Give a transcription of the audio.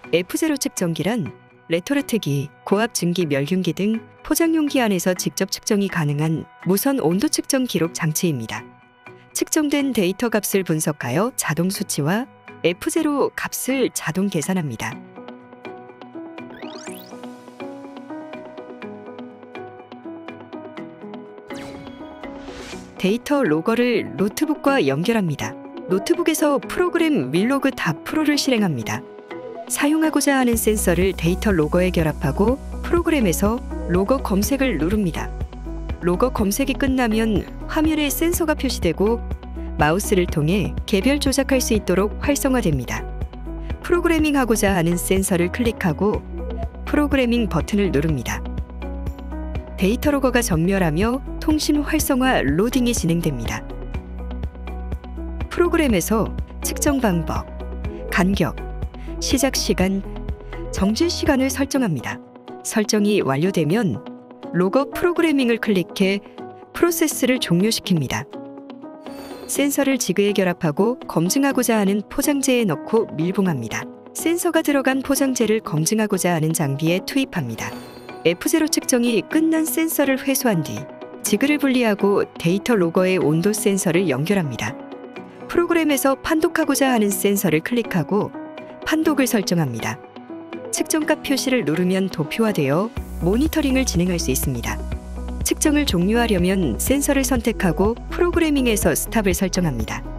F0 측정기란 레토르트기, 고압 증기 멸균기 등 포장용기 안에서 직접 측정이 가능한 무선 온도 측정 기록 장치입니다. 측정된 데이터 값을 분석하여 자동 수치와 F0 값을 자동 계산합니다. 데이터 로거를 노트북과 연결합니다. 노트북에서 프로그램 윌로그 다 프로를 실행합니다. 사용하고자 하는 센서를 데이터 로거에 결합하고 프로그램에서 로거 검색을 누릅니다. 로거 검색이 끝나면 화면에 센서가 표시되고 마우스를 통해 개별 조작할 수 있도록 활성화됩니다. 프로그래밍하고자 하는 센서를 클릭하고 프로그래밍 버튼을 누릅니다. 데이터 로거가 전멸하며 통신 활성화 로딩이 진행됩니다. 프로그램에서 측정 방법, 간격, 시작 시간, 정지 시간을 설정합니다. 설정이 완료되면 로거 프로그래밍을 클릭해 프로세스를 종료시킵니다. 센서를 지그에 결합하고 검증하고자 하는 포장재에 넣고 밀봉합니다. 센서가 들어간 포장재를 검증하고자 하는 장비에 투입합니다. F0 측정이 끝난 센서를 회수한 뒤 지그를 분리하고 데이터 로거의 온도 센서를 연결합니다. 프로그램에서 판독하고자 하는 센서를 클릭하고 판독을 설정합니다. 측정값 표시를 누르면 도표화되어 모니터링을 진행할 수 있습니다. 측정을 종료하려면 센서를 선택하고 프로그래밍에서 스탑을 설정합니다.